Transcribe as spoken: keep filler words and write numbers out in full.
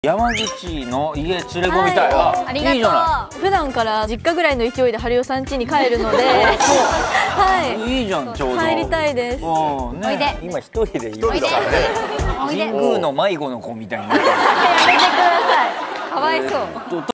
山口の家連れ込みたい。あ、 ありがとう。 いいじゃない。 普段から実家ぐらいの勢いで春代さん家に帰るので、はい。 いいじゃん、ちょうど。 帰りたいです。 おいで。今一人でいるからね。神宮の迷子の子みたいになってる。 やめてください。かわいそう。